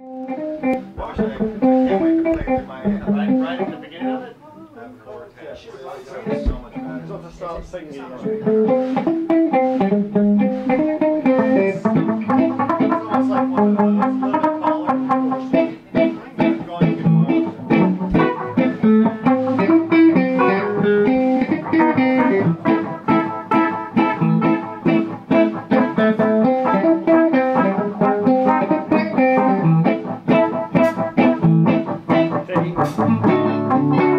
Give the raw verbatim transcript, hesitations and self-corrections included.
Gosh, I can't wait to play it in my head. Right, right at the beginning of it? That chord test. It's so much better. So to start singing. It's almost like one of those little callers. Going to Taking